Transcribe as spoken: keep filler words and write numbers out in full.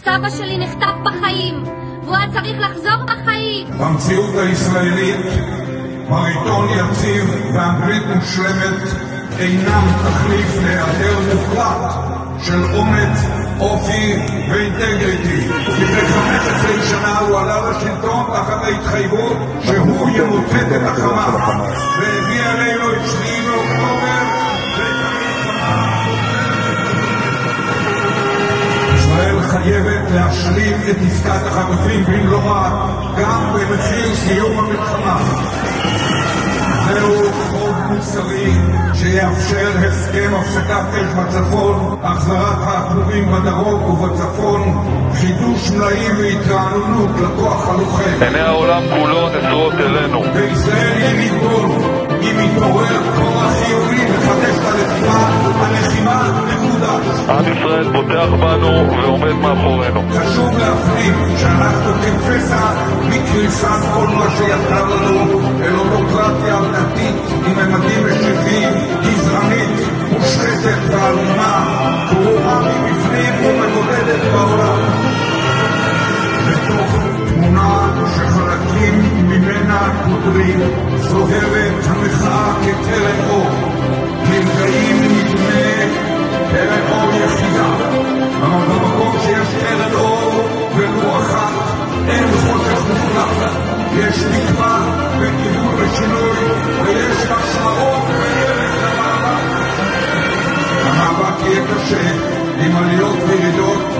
סבא שלי נחטף בחיים, והוא היה צריך לחזור בחיים. במציאות הישראלית, מריטון יציב ואנגלית מושלמת אינם תחליף להיעדר מוחלט של אומץ, אופי ואינטגריטי. לפני חמש עשרה שנה הוא עלה לשלטון תחת ההתחייבות שהוא ימוטט את החמאס, והביא עלינו את שביעי באוקטובר ואת המלחמה. ישראל חייבת להשלים את עסקת החטופים במלואה, גם במחיר סיום המלחמה. זהו חוב מוסרי שיאפשר הסכם הפסקת אש בצפון, החזרת העקורים בדרום ובצפון, חידוש מלאים והתרעננות לכוח הלוחם. עיני העולם כולו נשואות אלינו. בישראל היא ריבון, אם מתעורר כוח חיובי לחדש את הלחימה, הלחימה מחודש. עם ישראל פותח בנו ועומד מאחורינו. חשוב להפנים שאנחנו כפסע מקריסת כל מה שיצא לנו אל אוטוקרטיה דתית עם ממדים משיחיים, גזענית, מושחתת ואלימה, גרועה מבפנים ומבודדת בעולם. בתוך תמונה שחלקים ממנה קודרים, זוהרת המחאה כתרם אור, נרגעים נדמה תרם אור יחידה, אבל במקום שיש תרם אור ולו אחת, אין חושך מוחלט. יש תקווה וכיוון ושינוי, ויש משמעות וערך למאבק. המאבק יהיה קשה עם עליות וירידות,